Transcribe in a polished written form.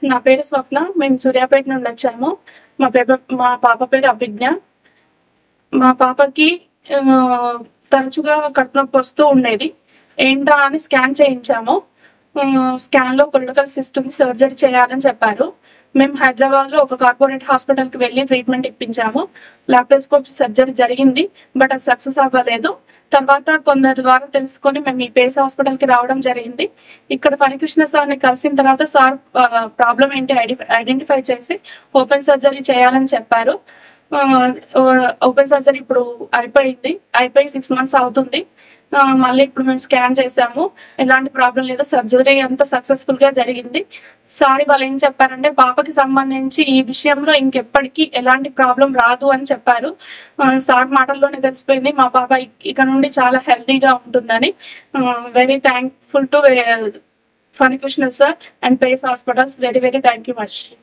నా పేరు స్వప్న. మేము సూర్యాపేట నుండి వచ్చాము. మా పాప పేరు అభిజ్ఞ. మా పాపకి తరచుగా కడుపు నొప్పి వస్తూ ఉండేది. ఏంటా అని స్కాన్ చేయించాము. స్కాన్లో పొలిటికల్ సిస్ట్ ఉంది, సర్జరీ చేయాలని చెప్పారు. మేము హైదరాబాద్లో ఒక కార్పొరేట్ హాస్పిటల్కి వెళ్ళి ట్రీట్మెంట్ ఇప్పించాము. లాప్రోస్కోపీ సర్జరీ జరిగింది, బట్ అది సక్సెస్ అవ్వలేదు. తర్వాత కొందరి ద్వారా తెలుసుకొని మేము ఈ పేస్ హాస్పిటల్కి రావడం జరిగింది. ఇక్కడ ఫణికృష్ణ సార్ని కలిసిన తర్వాత సార్ ప్రాబ్లం ఏంటి ఐడెంటిఫై చేసి ఓపెన్ సర్జరీ చేయాలని చెప్పారు. ఓపెన్ సర్జరీ ఇప్పుడు అయిపోయి 6 months అవుతుంది. మళ్ళీ ఇప్పుడు మేము స్కాన్ చేసాము, ఎలాంటి ప్రాబ్లం లేదు, సర్జరీ అంతా సక్సెస్ఫుల్గా జరిగింది. సార్ వాళ్ళు ఏం చెప్పారంటే పాపకి సంబంధించి ఈ విషయంలో ఇంకెప్పటికీ ఎలాంటి ప్రాబ్లం రాదు అని చెప్పారు. సార్ మాటల్లోనే తెలిసిపోయింది మా పాప ఇక నుండి చాలా హెల్తీగా ఉంటుందని. Very thankful to Phanikrishna sir and Pace hospitals. Very thank you much.